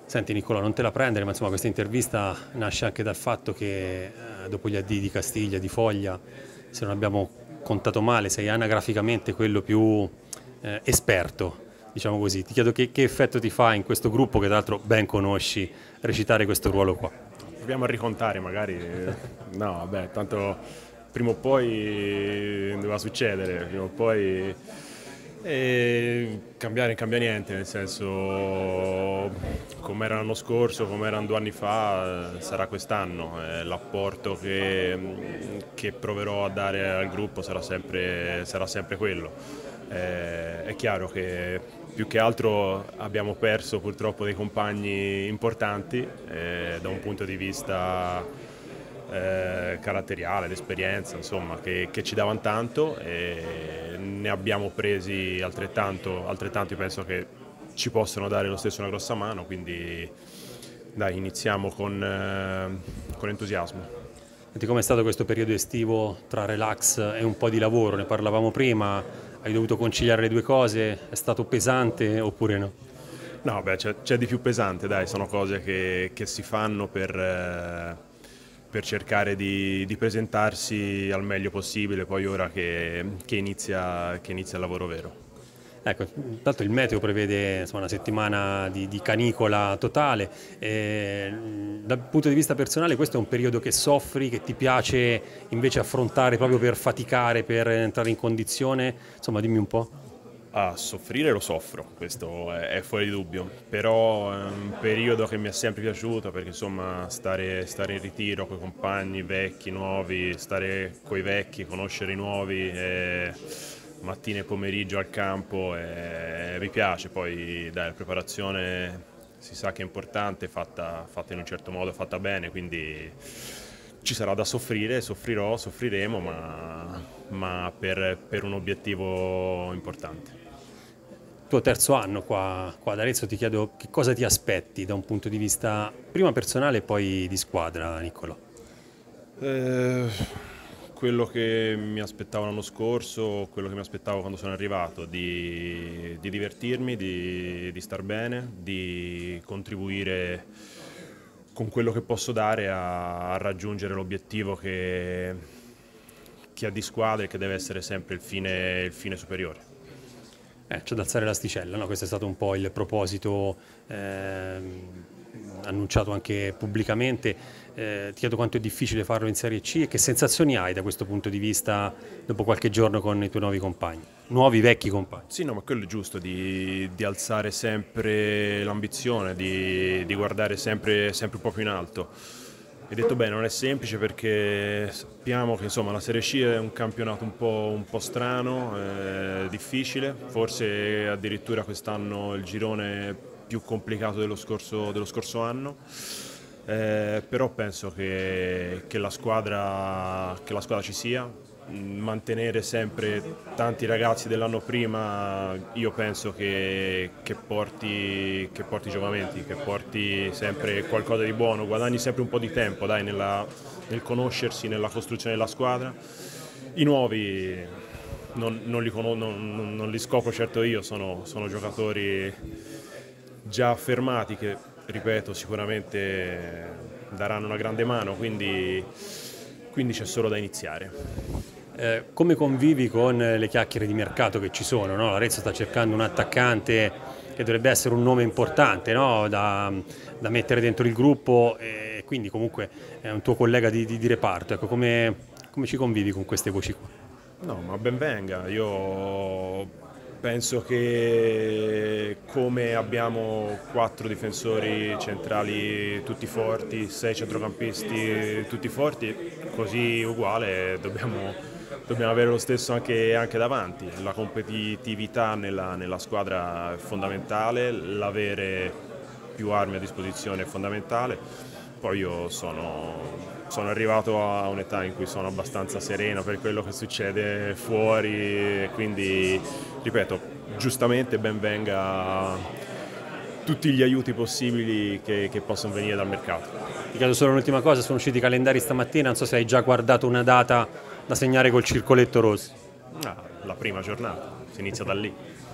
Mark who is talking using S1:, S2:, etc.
S1: Senti Nicolò, non te la prendere, ma insomma questa intervista nasce anche dal fatto che dopo gli addii di Castiglia, di Foglia, se non abbiamo contato male, sei anagraficamente quello più esperto, diciamo così. Ti chiedo che effetto ti fa in questo gruppo che tra l'altro ben conosci recitare questo ruolo qua.
S2: Proviamo a ricontare magari. No, vabbè, tanto prima o poi doveva succedere, prima o poi cambiare non cambia niente, nel senso come era l'anno scorso, come erano 2 anni fa, sarà quest'anno. L'apporto che proverò a dare al gruppo sarà sempre quello. È chiaro che più che altro abbiamo perso purtroppo dei compagni importanti da un punto di vista caratteriale, l'esperienza, insomma, che ci davano tanto, e ne abbiamo presi altrettanto, io penso che ci possano dare lo stesso una grossa mano, quindi dai, iniziamo con entusiasmo.
S1: Senti, com'è stato questo periodo estivo tra relax e un po' di lavoro? Ne parlavamo prima, hai dovuto conciliare le due cose, è stato pesante oppure no?
S2: No, beh, c'è di più pesante, dai, sono cose che si fanno per cercare di presentarsi al meglio possibile, poi ora che inizia il lavoro vero.
S1: Ecco, intanto il meteo prevede insomma, una settimana di canicola totale. Dal punto di vista personale questo è un periodo che soffri, che ti piace invece affrontare proprio per faticare, per entrare in condizione? Insomma, dimmi un po'.
S2: A soffrire lo soffro, questo è fuori di dubbio, però è un periodo che mi è sempre piaciuto perché insomma stare in ritiro con i compagni vecchi, nuovi, stare coi vecchi, conoscere i nuovi, mattina e pomeriggio al campo, mi piace. Poi dai, la preparazione si sa che è importante, fatta in un certo modo, fatta bene, quindi ci sarà da soffrire, soffriremo, ma per un obiettivo importante.
S1: Tuo terzo anno qua ad Arezzo, ti chiedo che cosa ti aspetti da un punto di vista prima personale e poi di squadra, Niccolò.
S2: Eh, Quello che mi aspettavo l'anno scorso, quello che mi aspettavo quando sono arrivato, di divertirmi, di star bene, di contribuire con quello che posso dare a raggiungere l'obiettivo che ha di squadra e che deve essere sempre il fine superiore.
S1: C'è da alzare l'asticella, no? Questo è stato un po' il proposito annunciato anche pubblicamente. Ti chiedo quanto è difficile farlo in Serie C e che sensazioni hai da questo punto di vista dopo qualche giorno con i tuoi nuovi compagni, nuovi vecchi compagni.
S2: Sì, no, ma quello è giusto, di alzare sempre l'ambizione, di guardare sempre un po' più in alto. Hai detto bene, non è semplice perché sappiamo che insomma, la Serie C è un campionato un po' strano, difficile, forse addirittura quest'anno il girone più complicato dello scorso anno. Però penso che la squadra ci sia, mantenere sempre tanti ragazzi dell'anno prima, io penso che porti giovamenti, che porti sempre qualcosa di buono, guadagni sempre un po' di tempo, dai, nel conoscersi, nella costruzione della squadra. I nuovi non li scopro certo io, sono giocatori già affermati che, ripeto, sicuramente daranno una grande mano, quindi c'è solo da iniziare.
S1: Come convivi con le chiacchiere di mercato che ci sono, no? L'Arezzo sta cercando un attaccante che dovrebbe essere un nome importante, no? da mettere dentro il gruppo, e quindi comunque è un tuo collega di reparto. Ecco, come ci convivi con queste voci qua?
S2: No, ma ben venga, io penso che come abbiamo 4 difensori centrali tutti forti, 6 centrocampisti tutti forti, così uguale dobbiamo avere lo stesso anche davanti. La competitività nella squadra è fondamentale, l'avere più armi a disposizione è fondamentale. Poi io sono arrivato a un'età in cui sono abbastanza sereno per quello che succede fuori, quindi ripeto, giustamente ben venga tutti gli aiuti possibili che possono venire dal mercato.
S1: Ti chiedo solo un'ultima cosa, sono usciti i calendari stamattina, non so se hai già guardato una data da segnare col circoletto rosso.
S2: La prima giornata, si inizia da lì.